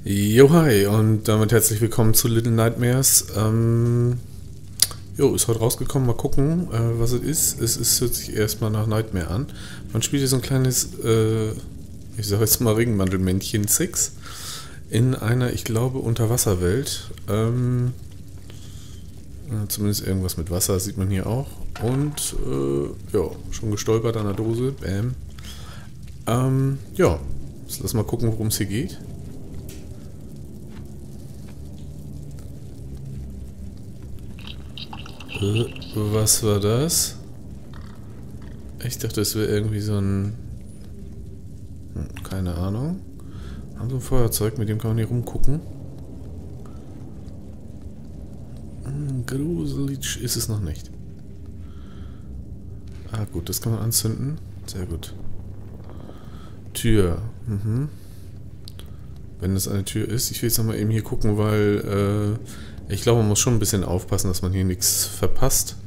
Jo, hi und damit herzlich willkommen zu Little Nightmares. Ist heute rausgekommen, mal gucken, was es ist. Hört sich erstmal nach Nightmare an. Man spielt hier so ein kleines, ich sag jetzt mal Regenmantelmännchen 6 in einer, ich glaube, Unterwasserwelt. Zumindest irgendwas mit Wasser sieht man hier auch. Und, schon gestolpert an der Dose. Bam. Lass mal gucken, worum es hier geht. Was war das? Ich dachte, es wäre irgendwie so ein... keine Ahnung. Haben so ein Feuerzeug, mit dem kann man hier rumgucken. Gruselig ist es noch nicht. Ah gut, das kann man anzünden. Sehr gut. Tür. Wenn das eine Tür ist. Ich will jetzt nochmal eben hier gucken, weil... ich glaube, man muss schon ein bisschen aufpassen, dass man hier nichts verpasst.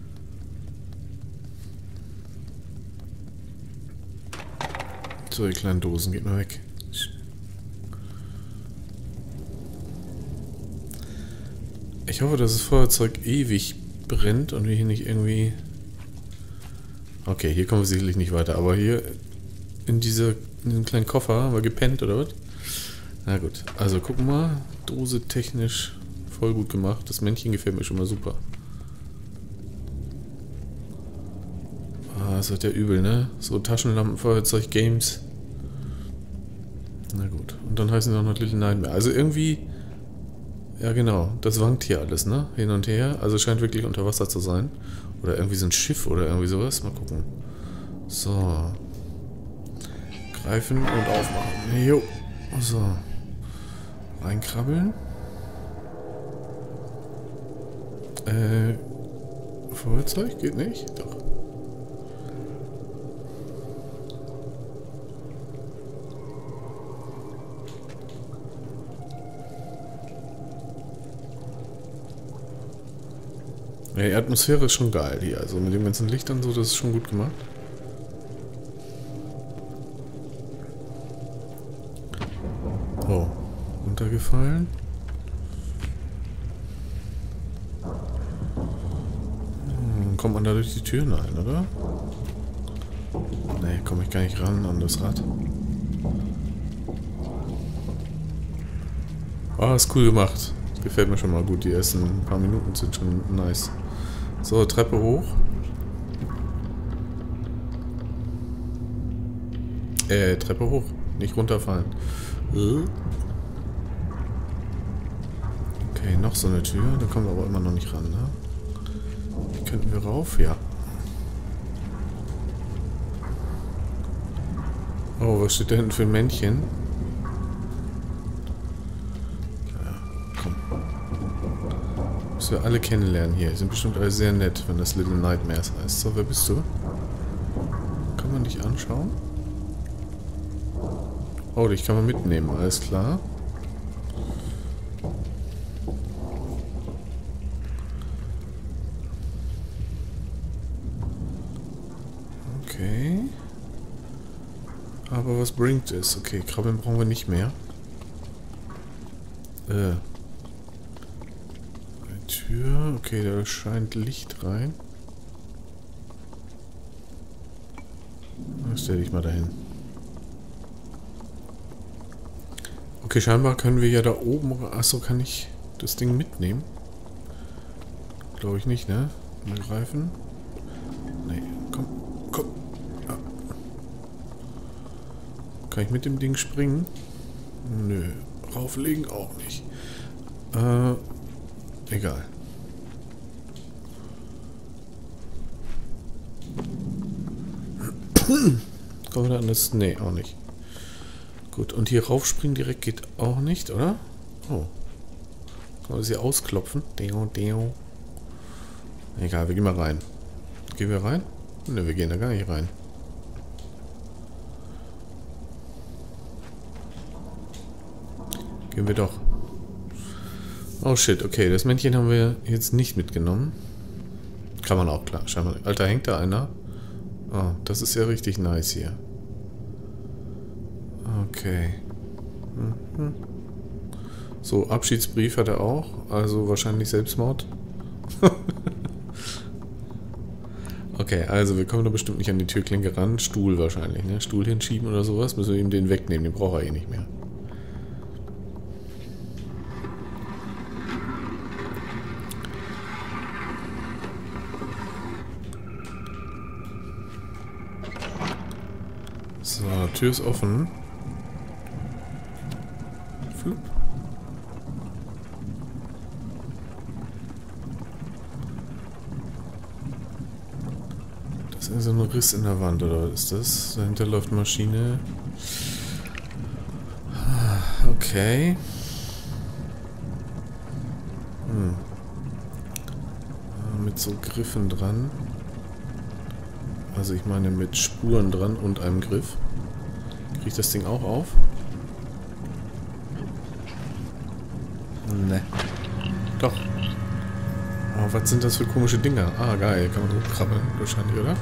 So, die kleinen Dosen, geht mal weg. Ich hoffe, dass das Feuerzeug ewig brennt und wir hier nicht irgendwie... Okay, hier kommen wir sicherlich nicht weiter, aber hier in diesem kleinen Koffer haben wir gepennt, oder was? Na gut, also gucken wir mal. Dose technisch... voll gut gemacht. Das Männchen gefällt mir schon mal super. Ah, das wird ja übel, ne? So Taschenlampen, Feuerzeug, Games. Na gut. Und dann heißen sie auch noch Little Nightmare. Also irgendwie... Ja genau, das wankt hier alles, ne? Hin und her. Also scheint wirklich unter Wasser zu sein. Oder irgendwie so ein Schiff oder irgendwie sowas. Mal gucken. So. Greifen und aufmachen. Jo. So. Reinkrabbeln. Feuerzeug? Geht nicht? Doch. Ja, die Atmosphäre ist schon geil hier. Also mit dem ganzen Licht und so, das ist schon gut gemacht. Oh. Runtergefallen. Kommt man da durch die Tür? Nein, oder? Nee, komme ich gar nicht ran an das Rad. Ah, ist cool gemacht. Gefällt mir schon mal gut. Die ersten paar Minuten sind schon nice. So, Treppe hoch. Treppe hoch. Nicht runterfallen. Okay, noch so eine Tür. Da kommen wir aber immer noch nicht ran, ne? Könnten wir rauf? Ja. Oh, was steht da hinten für ein Männchen? Ja, komm. Müssen wir alle kennenlernen hier. Die sind bestimmt alle sehr nett, wenn das Little Nightmares heißt. So, wer bist du? Kann man dich anschauen? Oh, dich kann man mitnehmen, alles klar. Okay. Aber was bringt es? Okay, Krabbeln brauchen wir nicht mehr. Eine Tür. Okay, da scheint Licht rein. Stell dich mal dahin. Okay, scheinbar können wir ja da oben... Achso, kann ich das Ding mitnehmen? Glaube ich nicht, ne? Mal greifen. Nee, komm. Ja. Kann ich mit dem Ding springen? Nö. Rauflegen auch nicht. Egal. Kommen wir da an das? Nee, auch nicht. Gut, und hier raufspringen direkt geht auch nicht, oder? Oh. Kann man sie ausklopfen? Egal, wir gehen mal rein. Gehen wir rein? Ne, wir gehen da gar nicht rein. Gehen wir doch. Oh shit, okay, das Männchen haben wir jetzt nicht mitgenommen. Kann man auch, klar. Scheinbar. Alter, hängt da einer? Oh, das ist ja richtig nice hier. Okay. So, Abschiedsbrief hat er auch. Also wahrscheinlich Selbstmord. Okay, also wir kommen da bestimmt nicht an die Türklinke ran. Stuhl wahrscheinlich, ne? Stuhl hinschieben oder sowas. Müssen wir ihm den wegnehmen. Den braucht er eh nicht mehr. So, Tür ist offen. Flup. Das ist so ein Riss in der Wand, oder was ist das? Dahinter läuft Maschine. Okay. Mit so Griffen dran. Also ich meine mit Spuren dran und einem Griff. Kriege ich das Ding auch auf? Ne. Doch. Aber was sind das für komische Dinger? Ah, geil. Kann man hochkrabbeln wahrscheinlich, oder?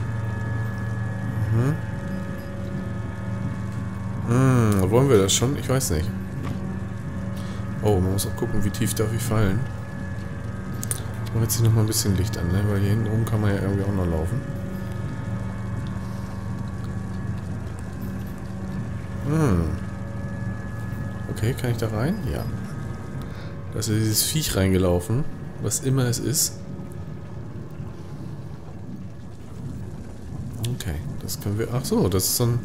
Wollen wir das schon? Ich weiß nicht. Oh, man muss auch gucken, wie tief darf ich fallen. Ich mache jetzt hier nochmal ein bisschen Licht an, ne? Weil hier hinten rum kann man ja irgendwie auch noch laufen. Okay, kann ich da rein? Ja. Da ist ja dieses Viech reingelaufen. Was immer es ist. Okay, das können wir... Ach so, das ist so ein...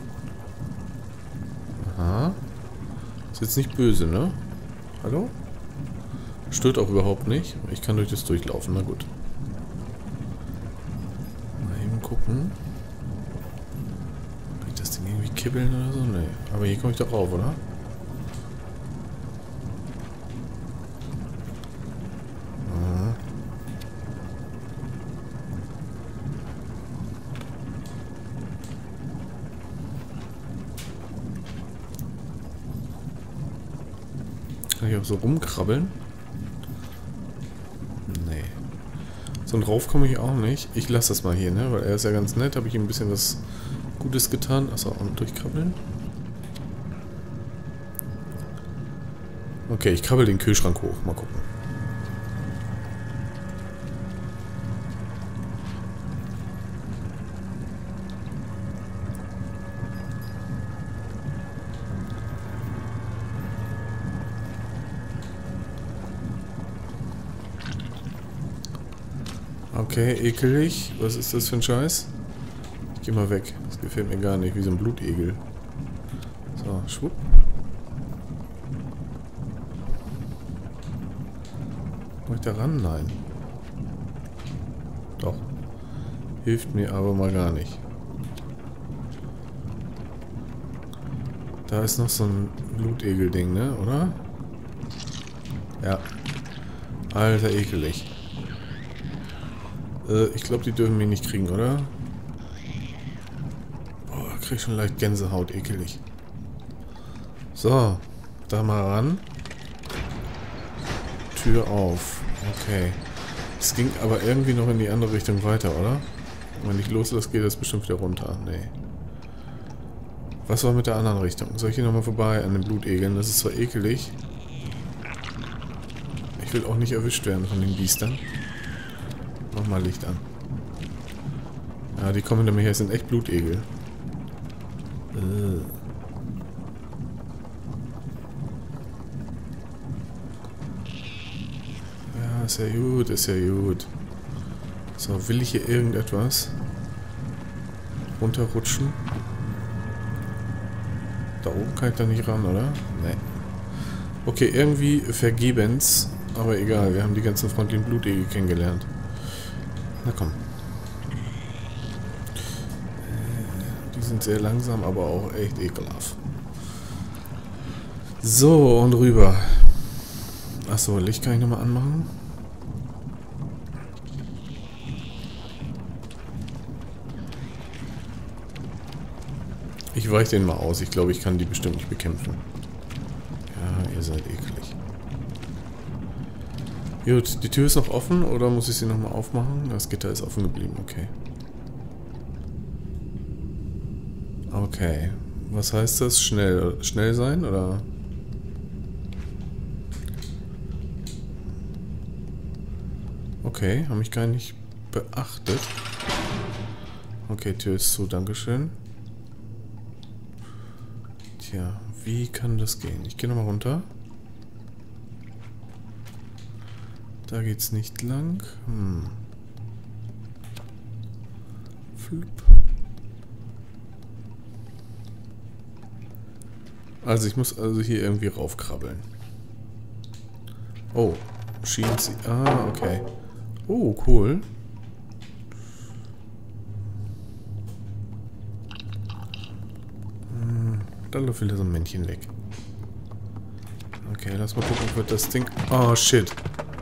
Aha. Ist jetzt nicht böse, ne? Hallo? Stört auch überhaupt nicht. Ich kann durch das durchlaufen, na gut. Mal eben gucken. Kann ich das Ding irgendwie kibbeln oder so? Nee. Aber hier komme ich doch rauf, oder? Kann ich auch so rumkrabbeln? Nee. So und rauf komme ich auch nicht. Ich lasse das mal hier, ne? Weil er ist ja ganz nett. Habe ich ihm ein bisschen was Gutes getan. Achso, und durchkrabbeln. Okay, ich krabbel den Kühlschrank hoch. Mal gucken. Okay, ekelig. Was ist das für ein Scheiß? Ich geh mal weg. Das gefällt mir gar nicht. Wie so ein Blutegel. So, schwupp. Komm ich da ran? Nein. Doch. Hilft mir aber mal gar nicht. Da ist noch so ein Blutegel-Ding, ne? Oder? Ja. Alter, ekelig. Ich glaube, die dürfen mich nicht kriegen, oder? Boah, krieg schon leicht Gänsehaut, ekelig. So, da mal ran. Tür auf. Okay. Es ging aber irgendwie noch in die andere Richtung weiter, oder? Wenn ich loslasse, geht das bestimmt wieder runter. Nee. Was war mit der anderen Richtung? Soll ich hier nochmal vorbei an den Blutegeln? Das ist zwar ekelig. Ich will auch nicht erwischt werden von den Biestern. Mach mal Licht an. Ja, die kommen nämlich her, sind echt Blutegel. Ja, ist ja gut, ist ja gut. So, will ich hier irgendetwas? Runterrutschen? Da oben kann ich da nicht ran, oder? Nee. Okay, irgendwie vergebens. Aber egal, wir haben die ganzen freundlichen Blutegel kennengelernt. Na komm. Die sind sehr langsam, aber auch echt ekelhaft. So, und rüber. Achso, Licht kann ich nochmal anmachen. Ich weiche den mal aus. Ich glaube, ich kann die bestimmt nicht bekämpfen. Ja, ihr seid eklig. Gut, die Tür ist noch offen oder muss ich sie nochmal aufmachen? Das Gitter ist offen geblieben, okay. Okay. Was heißt das? Schnell sein oder? Okay, habe mich gar nicht beachtet. Okay, Tür ist zu, dankeschön. Tja, wie kann das gehen? Ich gehe nochmal runter. Da geht's nicht lang. Flup. Also ich muss also hier irgendwie raufkrabbeln. Oh, schien sie... Ah, okay. Oh, cool. Da läuft wieder so ein Männchen weg. Okay, lass mal gucken, wird das Ding... Oh, shit.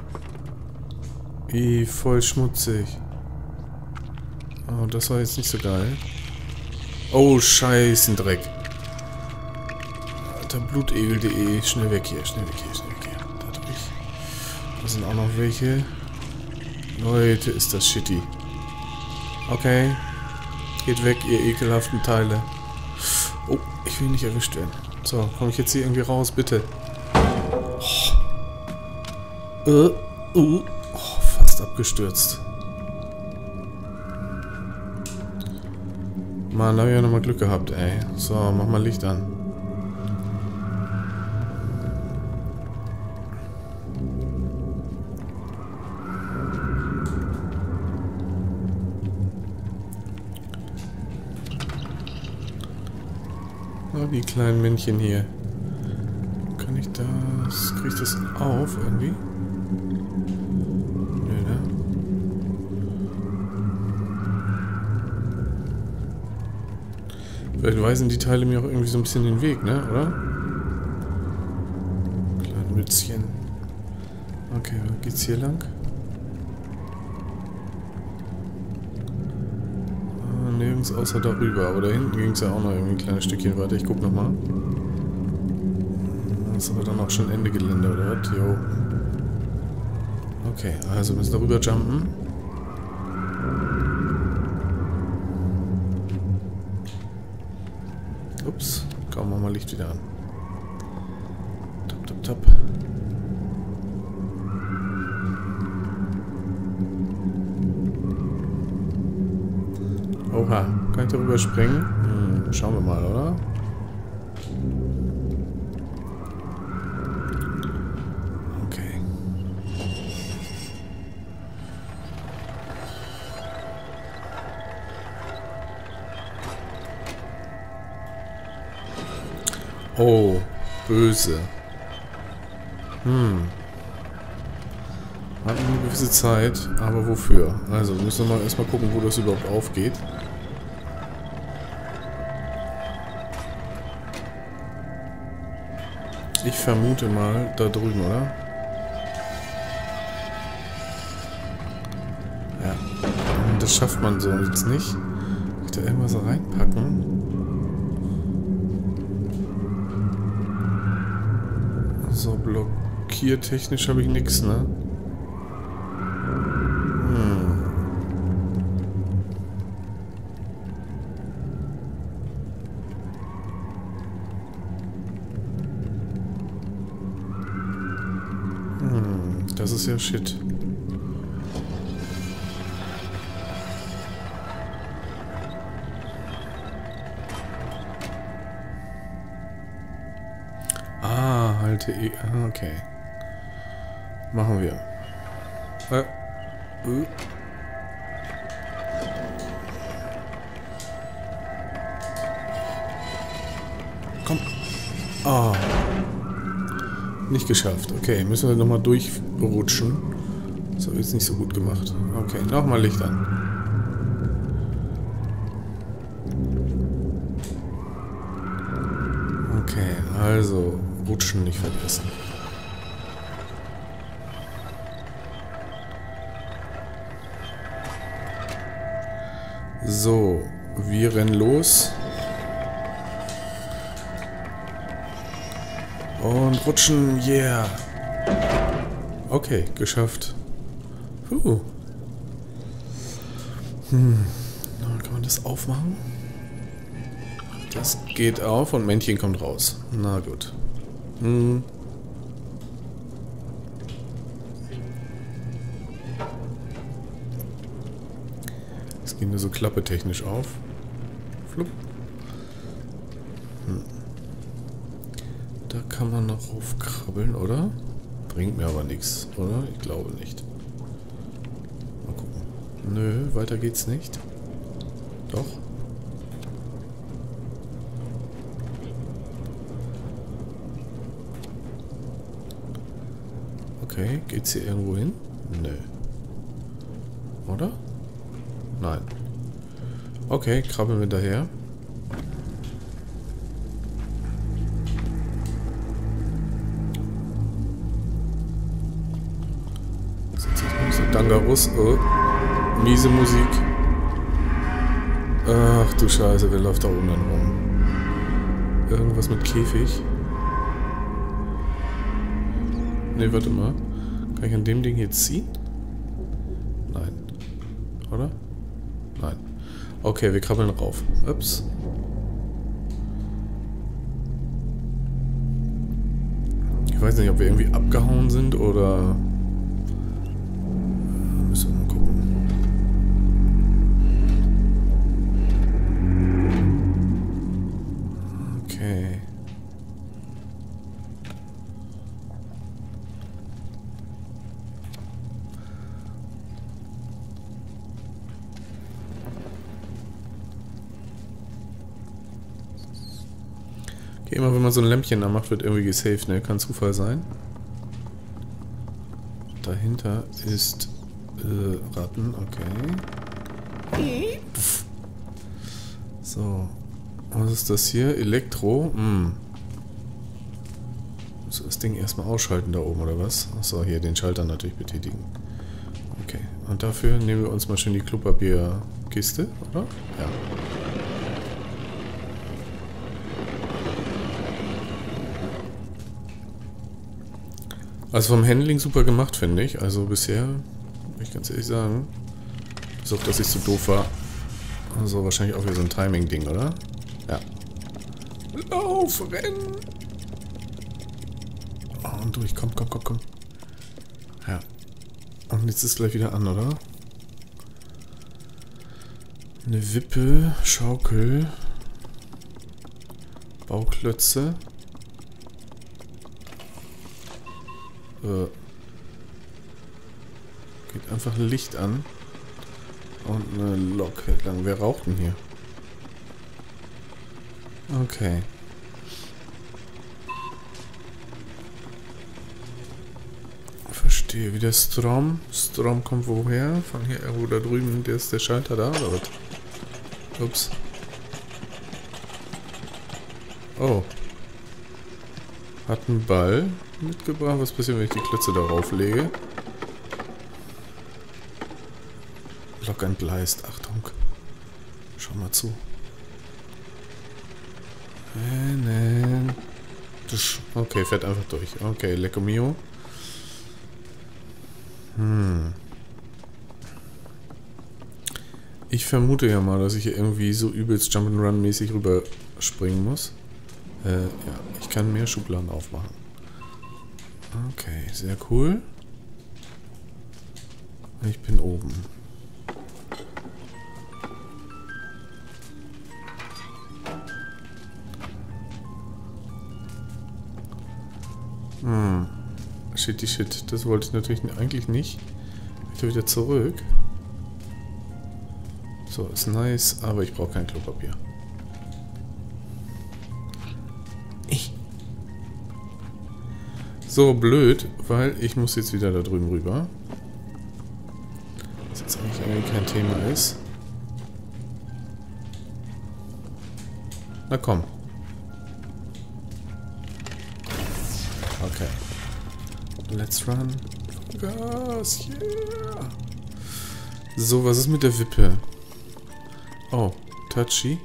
Voll schmutzig. Oh, das war jetzt nicht so geil. Oh, scheiß ein Dreck. Alter, blutegel.de. Schnell weg hier, schnell weg hier, schnell weg hier. Da sind auch noch welche. Leute, ist das shitty. Okay. Geht weg, ihr ekelhaften Teile. Oh, ich will nicht erwischt werden. So, komme ich jetzt hier irgendwie raus, bitte? Oh, fast abgestürzt. Mann, da habe ich ja nochmal Glück gehabt, ey. So, mach mal Licht an. Oh, die kleinen Männchen hier. Kann ich das... Krieg ich das auf irgendwie? Nö, ne? Vielleicht weisen die Teile mir auch irgendwie so ein bisschen den Weg, ne? Oder? Kleine Mützchen. Okay, geht's hier lang? Nirgends außer darüber, aber da hinten ging es ja auch noch irgendwie ein kleines Stückchen weiter. Ich guck nochmal. Das ist aber dann auch schon Ende Gelände, oder was? Jo. Okay, also müssen wir darüber jumpen. Ups, komm, mach mal Licht wieder an. Tap, tap, tap. Oha, kann ich darüber springen? Schauen wir mal, oder? Okay. Oh, böse. Hat eine gewisse Zeit, aber wofür? Also müssen wir mal erstmal gucken, wo das überhaupt aufgeht. Ich vermute mal da drüben, oder? Ja. Das schafft man so jetzt nicht. Kann ich da irgendwas reinpacken? So, blockiertechnisch habe ich nichts, ne? Das ist ja shit. Halte E. Okay. Machen wir. Komm. Ah. Nicht geschafft. Okay, müssen wir nochmal durchrutschen. Das habe ich jetzt nicht so gut gemacht. Okay, nochmal Licht an. Okay, also rutschen nicht vergessen. So, wir rennen los. Und rutschen, yeah. Okay, geschafft. Kann man das aufmachen? Das geht auf und Männchen kommt raus. Na gut. geht nur so klappetechnisch auf. Flupp. Da kann man noch raufkrabbeln, oder? Bringt mir aber nichts, oder? Ich glaube nicht. Mal gucken. Nö, weiter geht's nicht. Doch. Okay, geht's hier irgendwo hin? Nö. Oder? Nein. Okay, krabbeln wir daher. Dangarus. Oh. Miese Musik. Ach du Scheiße, wer läuft da oben dann rum? Irgendwas mit Käfig. Ne, warte mal. Kann ich an dem Ding hier ziehen? Nein. Oder? Nein. Okay, wir krabbeln rauf. Ups. Ich weiß nicht, ob wir irgendwie abgehauen sind oder... Müssen wir mal gucken. Okay. Okay, immer wenn man so ein Lämpchen anmacht, wird irgendwie gesaved, ne? Kann Zufall sein. Dahinter ist Ratten, okay. So. Was ist das hier? Elektro? Muss das Ding erstmal ausschalten da oben, oder was? Achso, hier den Schalter natürlich betätigen. Okay. Und dafür nehmen wir uns mal schön die Klopapierkiste, oder? Ja. Also vom Handling super gemacht, finde ich. Also bisher, muss ich ganz ehrlich sagen. Bis auf, dass ich zu doof war. Also wahrscheinlich auch wieder so ein Timing-Ding, oder? Ja. Lauf, renn! Oh, und durch, komm. Ja. Und jetzt ist es gleich wieder an, oder? Eine Wippe, Schaukel, Bauklötze. Geht einfach Licht an. Und eine Lok hält lang. Wer raucht denn hier? Okay. Verstehe. Wie der Strom. Strom kommt woher? Von hier irgendwo da drüben. Der ist der Schalter da, oder was? Ups. Oh. Hat einen Ball mitgebracht. Was passiert, wenn ich die Klötze darauf lege? Lok entgleist. Achtung. Schau mal zu. Okay, fährt einfach durch. Okay, Lecco Mio. Ich vermute ja mal, dass ich hier irgendwie so übelst Jump'n'Run-mäßig rüberspringen muss. Ja, ich kann mehr Schubladen aufmachen. Okay, sehr cool. Ich bin oben. Shit. Das wollte ich natürlich eigentlich nicht. Ich will wieder zurück. So, ist nice, aber ich brauche kein Klopapier. So, blöd, weil ich muss jetzt wieder da drüben rüber. Was jetzt eigentlich irgendwie kein Thema ist. Na komm. Okay. Let's run. Gas, yeah. So, was ist mit der Wippe? Oh, touchy.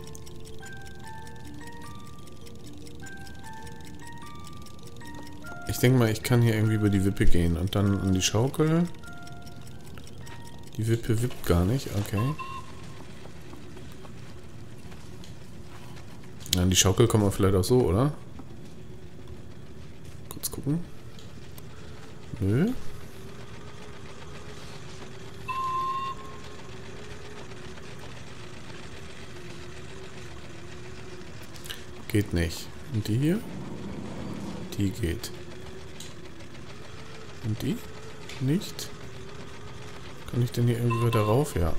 Ich denke mal, ich kann hier irgendwie über die Wippe gehen und dann an die Schaukel. Die Wippe wippt gar nicht, okay. An die Schaukel kommen wir vielleicht auch so, oder? Kurz gucken. Nö. Geht nicht. Und die hier? Die geht. Und die? Nicht? Kann ich denn hier irgendwie weiter rauf? Ja.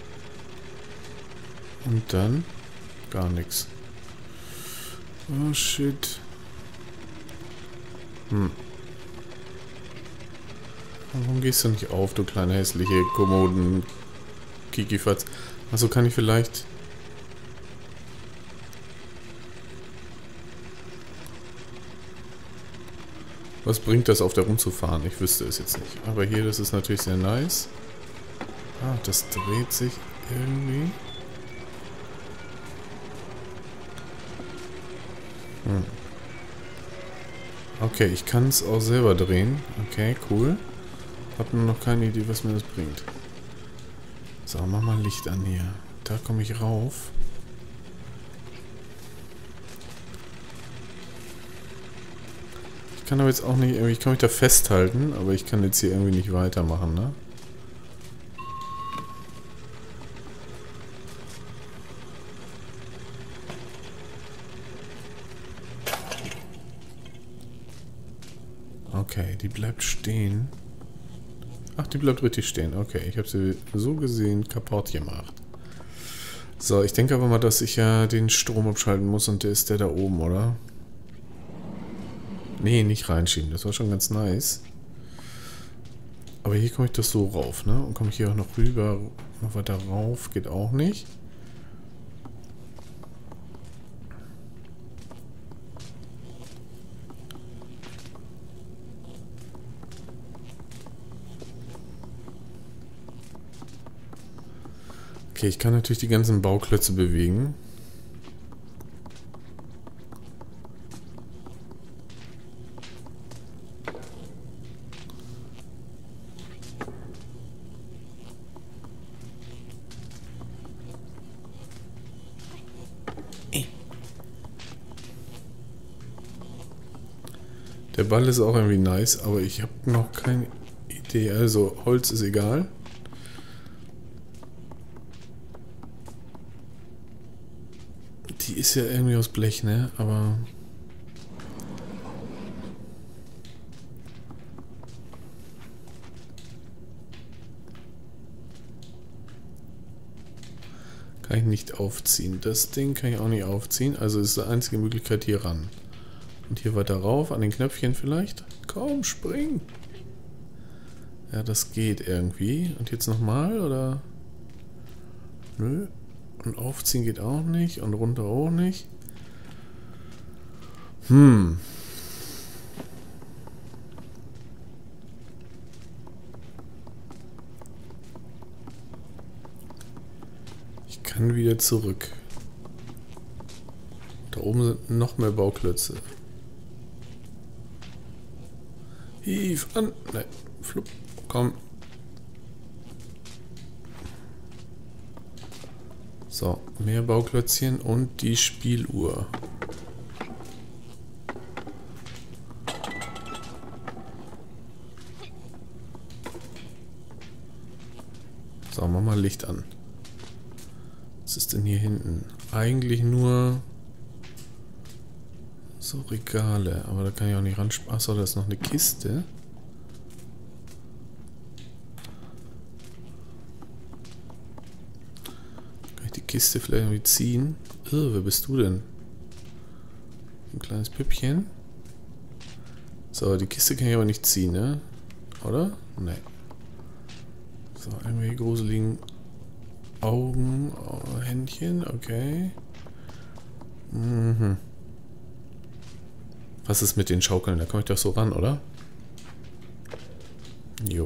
Und dann? Gar nichts. Oh shit. Warum gehst du nicht auf, du kleine hässliche Kommoden Kikifatz? Achso, kann ich vielleicht... Was bringt das, auf der rumzufahren? Ich wüsste es jetzt nicht. Aber hier, das ist natürlich sehr nice. Ah, das dreht sich irgendwie. Okay, ich kann es auch selber drehen. Okay, cool. Hab nur noch keine Idee, was mir das bringt. So, mach mal Licht an hier. Da komme ich rauf. Ich kann aber jetzt auch nicht irgendwie... Ich kann mich da festhalten, aber ich kann jetzt hier irgendwie nicht weitermachen, ne? Okay, die bleibt stehen. Ach, die bleibt richtig stehen. Okay, ich habe sie so gesehen kaputt gemacht. So, ich denke aber mal, dass ich ja den Strom abschalten muss und der ist der da oben, oder? Nee, nicht reinschieben. Das war schon ganz nice. Aber hier komme ich das so rauf, ne? Und komme ich hier auch noch rüber, noch weiter rauf. Geht auch nicht. Okay, ich kann natürlich die ganzen Bauklötze bewegen. Der Ball ist auch irgendwie nice, aber ich habe noch keine Idee. Also, Holz ist egal. Die ist ja irgendwie aus Blech, ne? Aber... Kann ich nicht aufziehen. Das Ding kann ich auch nicht aufziehen. Also ist die einzige Möglichkeit hier ran. Und hier weiter rauf, an den Knöpfchen vielleicht. Komm, spring! Ja, das geht irgendwie. Und jetzt nochmal, oder? Nö. Und aufziehen geht auch nicht. Und runter auch nicht. Ich kann wieder zurück. Da oben sind noch mehr Bauklötze. Hief an. Nein, flupp. Komm. So, mehr Bauklötzchen und die Spieluhr. So, mach mal Licht an. Was ist denn hier hinten? Eigentlich nur so Regale, aber da kann ich auch nicht ran. Achso, da ist noch eine Kiste. Kann ich die Kiste vielleicht irgendwie ziehen? Wer bist du denn? Ein kleines Püppchen. So, die Kiste kann ich aber nicht ziehen, ne? Oder? Ne. So, irgendwie gruseligen Augen, Händchen, okay. Was ist mit den Schaukeln? Da komme ich doch so ran, oder? Jo.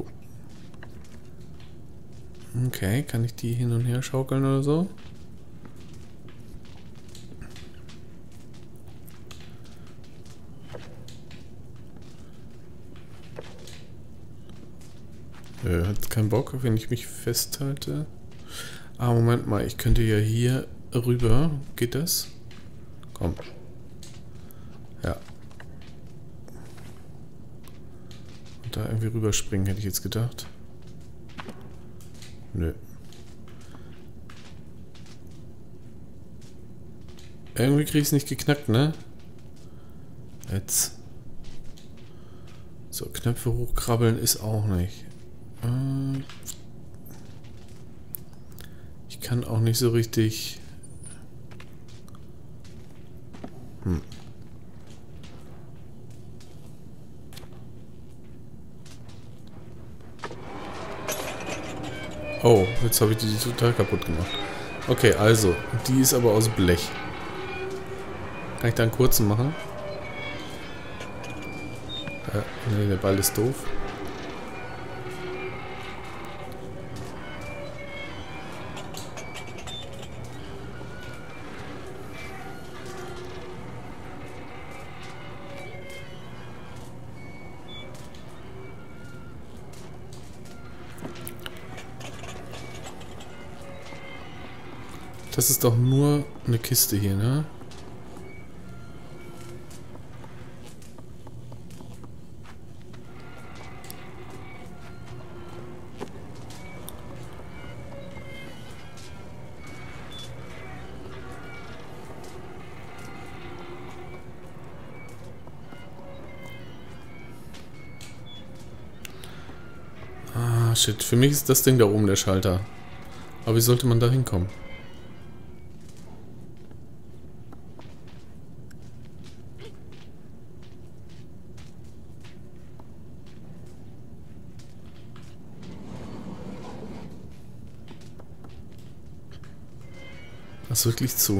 Okay, kann ich die hin und her schaukeln oder so? Hat keinen Bock, wenn ich mich festhalte. Ah, Moment mal, ich könnte ja hier rüber. Geht das? Komm. Ja. Und da irgendwie rüberspringen, hätte ich jetzt gedacht. Nö. Irgendwie kriege ich es nicht geknackt, ne? Jetzt. So, Knöpfe hochkrabbeln ist auch nicht. Ich kann auch nicht so richtig... Oh, jetzt habe ich die total kaputt gemacht. Okay, also, die ist aber aus Blech. Kann ich da einen kurzen machen? Ja, nee, der Ball ist doof. Das ist doch nur eine Kiste hier, ne? Ah, shit. Für mich ist das Ding da oben der Schalter. Aber wie sollte man da hinkommen? Das ist wirklich zu.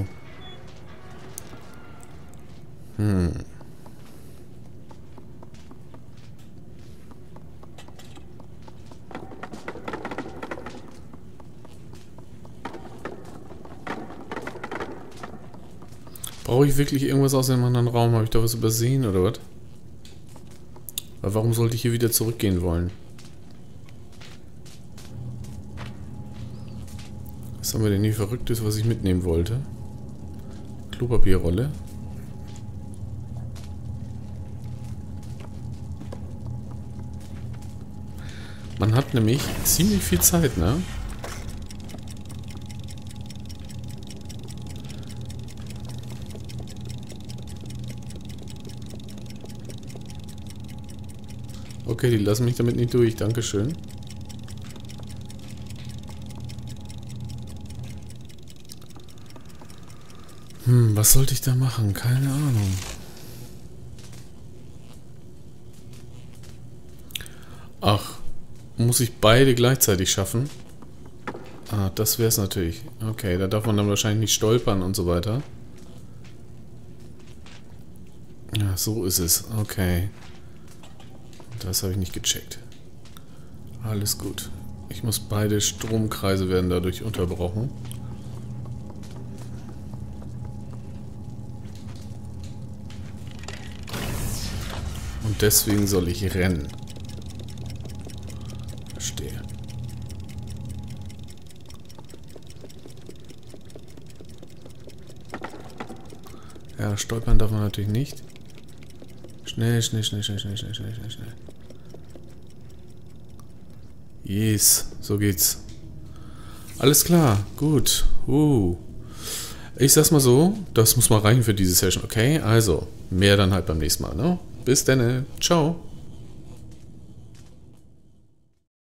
Brauche ich wirklich irgendwas aus dem anderen Raum? Habe ich da was übersehen oder was? Aber warum sollte ich hier wieder zurückgehen wollen? Was haben wir denn hier Verrücktes, was ich mitnehmen wollte? Klopapierrolle. Man hat nämlich ziemlich viel Zeit, ne? Okay, die lassen mich damit nicht durch. Dankeschön. Was sollte ich da machen? Keine Ahnung. Ach, muss ich beide gleichzeitig schaffen? Ah, das wäre es natürlich. Okay, da darf man dann wahrscheinlich nicht stolpern und so weiter. Ja, so ist es. Okay. Das habe ich nicht gecheckt. Alles gut. Ich muss beide Stromkreise werden dadurch unterbrochen. Und deswegen soll ich rennen. Verstehe. Ja, stolpern darf man natürlich nicht. Schnell, schnell, schnell, schnell, schnell, schnell, schnell, schnell, schnell. Yes, so geht's. Alles klar, gut. Ich sag's mal so, das muss mal reichen für diese Session, okay? Also, mehr dann halt beim nächsten Mal, ne? Bis dann, ciao.